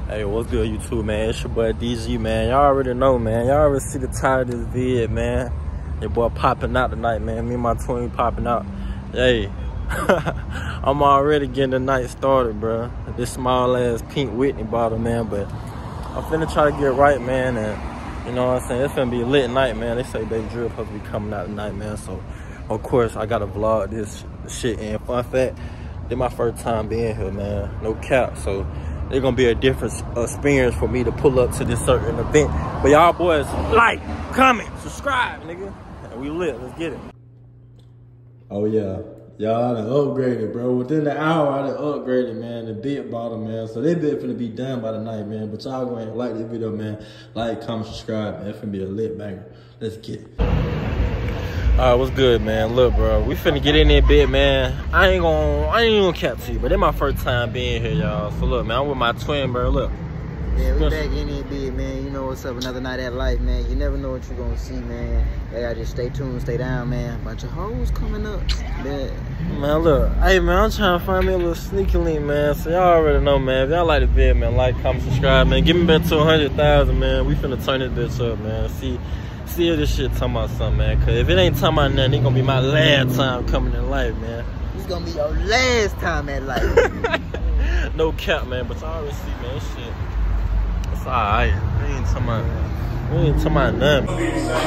Hey, what's good, YouTube, man? It's your boy DG, man. Y'all already know, man. Y'all already see the title of this vid, man. Your boy popping out tonight, man. Me and my twin popping out. Hey, I'm already getting the night started, bro. This small ass pink Whitney bottle, man. But I'm finna try to get right, man. And you know what I'm saying? It's finna be a lit night, man. They say Baby Drill supposed to be coming out tonight, man. So of course I gotta vlog this shit. And fun fact, this my first time being here, man. No cap. So it's gonna be a different experience for me to pull up to this certain event. But y'all boys, like, comment, subscribe, nigga. And we lit. Let's get it. Oh yeah, y'all done upgraded, bro. Within the hour, I done upgraded, man. The bit bottom, man. So this bit finna be done by the night, man. But y'all go ahead and like this video, man. Like, comment, subscribe, man. It's finna be a lit banger. Let's get it. All right, what's good, man? Look, bro, we finna get in there bit, man. I ain't gonna cap to you, but it's my first time being here, y'all. So look, man, I'm with my twin, bro. Look. Yeah, we back in there bit, man. You know what's up, another night at life, man. You never know what you're gonna see, man. You gotta just stay tuned, stay down, man. Bunch of hoes coming up, man. Man, look, hey, man, I'm trying to find me a little sneaky link, man. So y'all already know, man. If y'all like the vid, man, like, comment, subscribe, man. Give me back to 100,000, man. We finna turn this bitch up, man. See if this shit talking about something, man. Cause if it ain't talking about nothing, it's gonna be my last time coming in life, man. It's gonna be your last time at life. No cap, man. But y'all already see, man, this shit. It's alright. We ain't talking about nothing.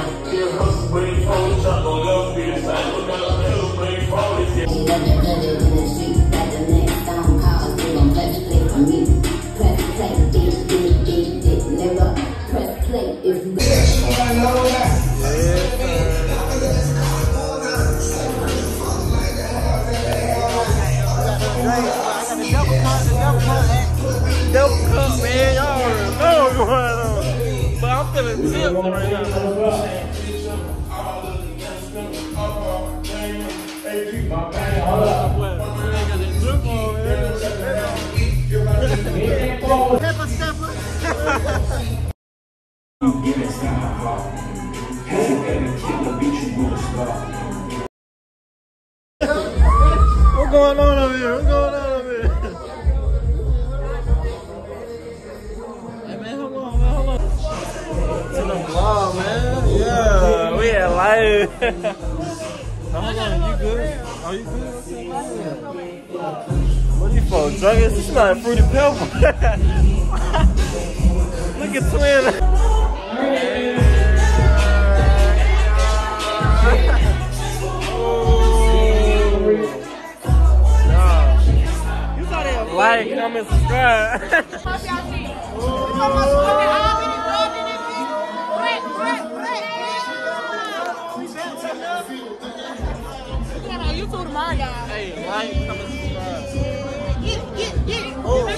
Double cup, man. Y'all already know what's going on. But I'm feeling tipsy right now. Pepper stepper. What's going on over here? What's going on over here? Hey, man, hold on. To the vlog, man. Yeah, we at live. Hold on, you good? Are you good? What are you for? Druggers? You smell like Fruity Pebble. Look at twin. Like, comment, subscribe. You told tomorrow, y'all. Hey, like, comment, subscribe. Get.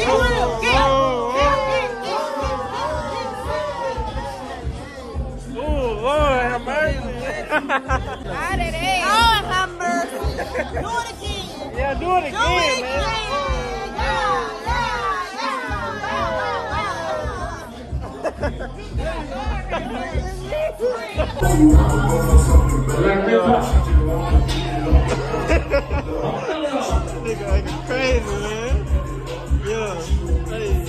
Oh, Lord, have mercy. Lord have mercy. Do it again. Yeah, do it again, man. Nigga acting crazy, man. Yeah. Hey.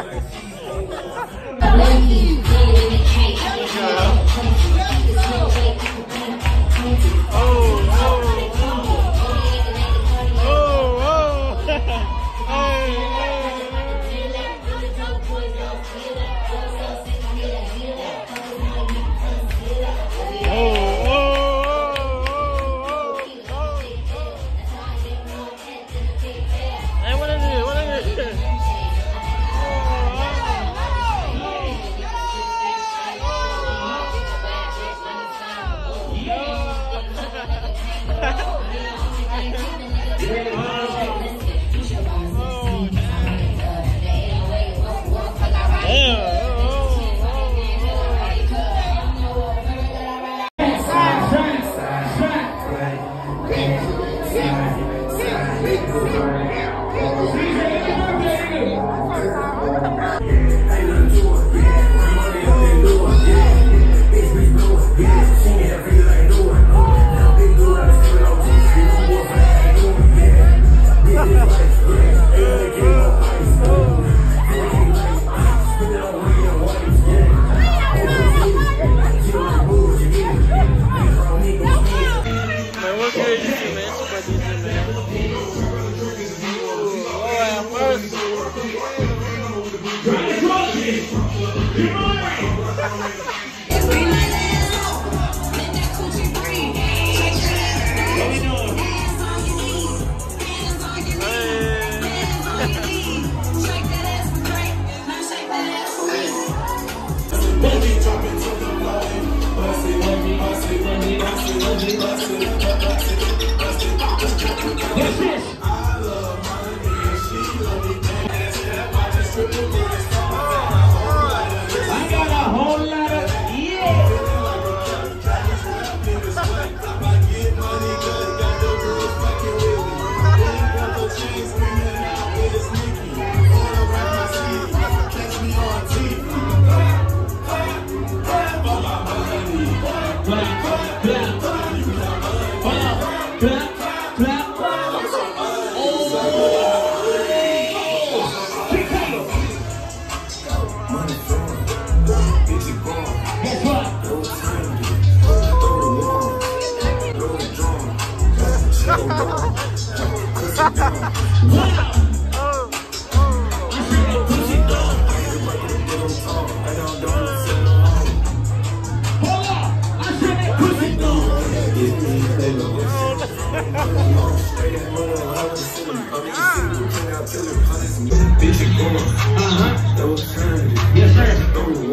Yes, sir.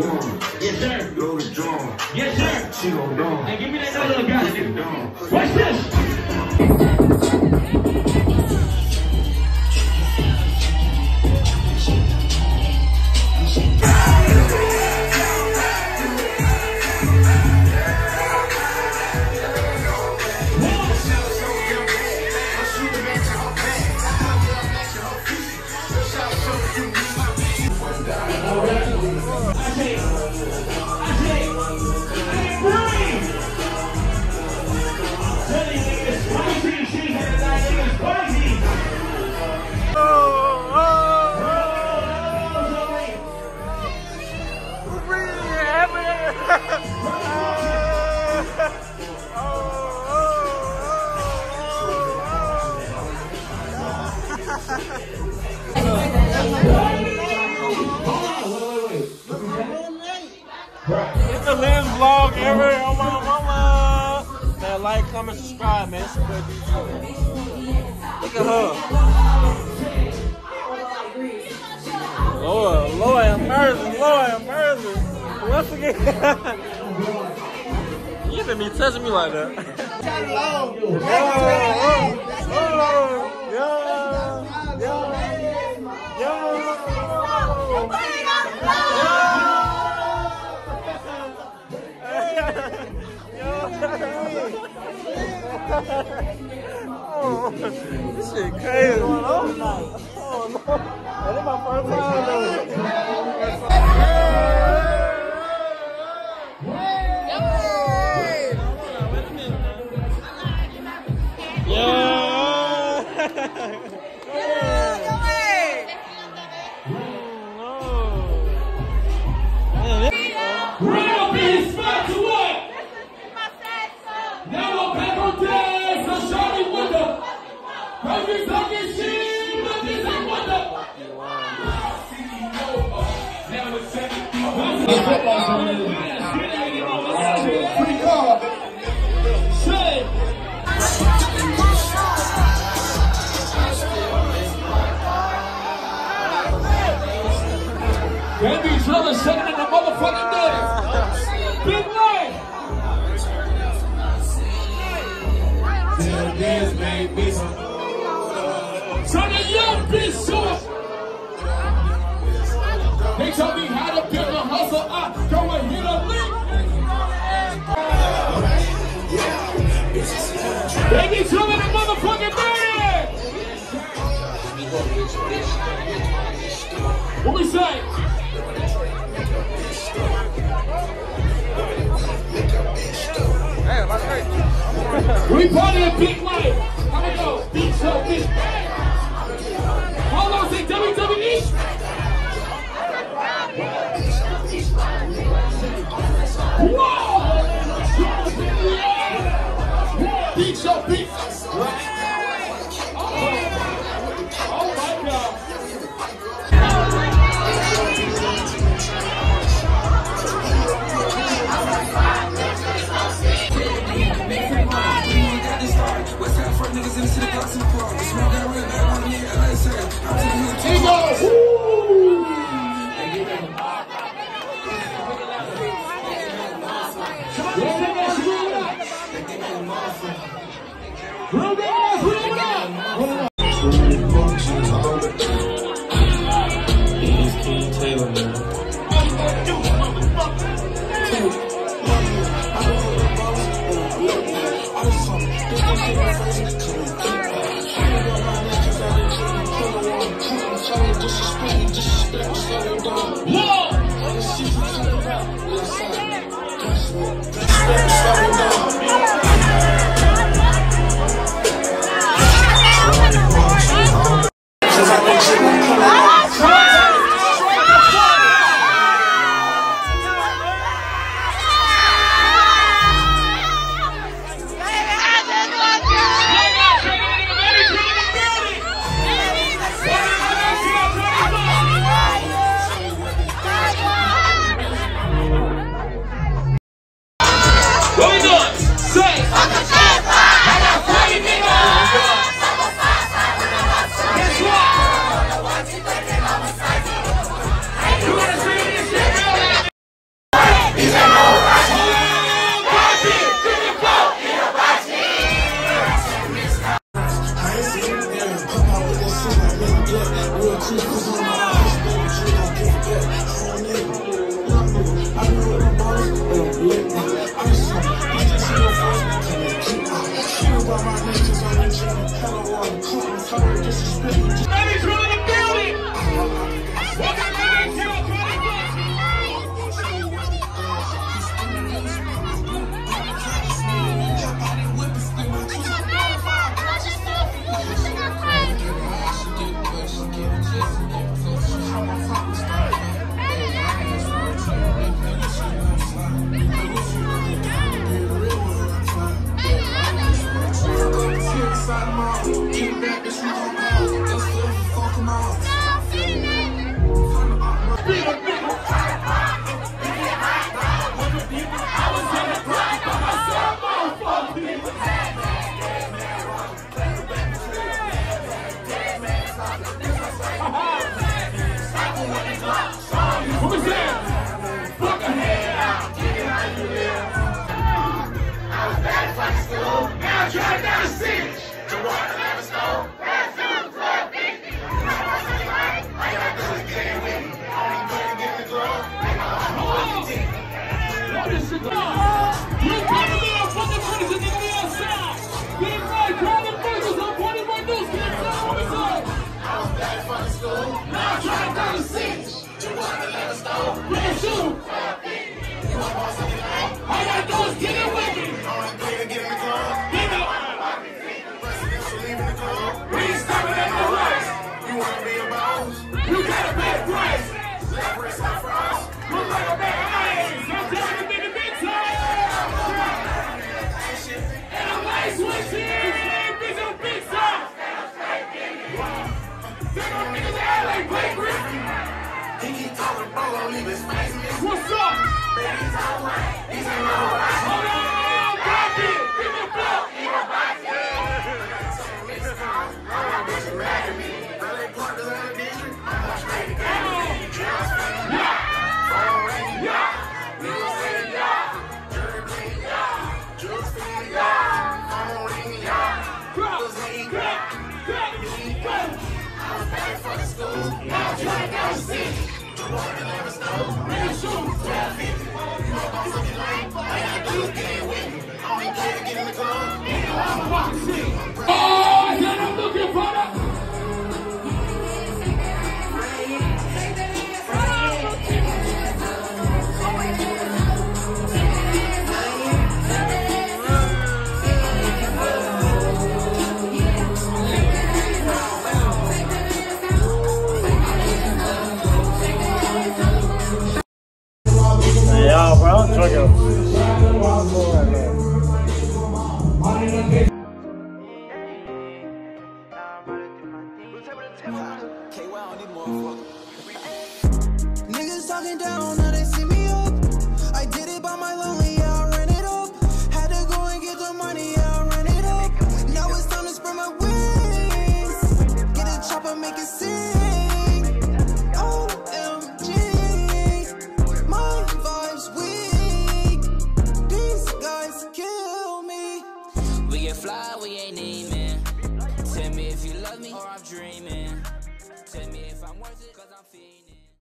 Yes, sir. Yes, sir. Hey, give me that other little guy, nigga. Watch this. It's the Lens vlog ever on my mama. Man, like, comment, subscribe, man. It's your boy DJ. Look at her. Lord have mercy, Lord have mercy. Once again. You shouldn't be touching me like that. Oh, this shit crazy. Oh no. That's my first time though. Yeah. talking shit, but this ain't what the. Pretty cool. Say. Baby, Triller sitting in the motherfucking building. Big life. Dance made me some. Turn the young bitch off. They taught me how to build a hustle. I go and hit a lick. Baby, Triller in the motherfucking building. What we say? We party a big life. How we go? Beat show, bitch. Hold on, say WWE. Whoa! Beat show, beat. Oh my God. Get back, this is What's up? Hold on, copy. Give me a blow. Oh, then I'm looking for that. Yeah, bro, I'm drinking. Niggas talking down, now they see me up. I did it by my lonely, yeah, I ran it up. Had to go and get the money, yeah, I ran it up. Now it's time to spread my wings. Get a chopper, make it sing. OMG, my vibes weak. These guys kill me. We get fly, we ain't aiming. Tell me if you love me or I'm dreaming. Tell me if I'm worth it, cause I'm feeling.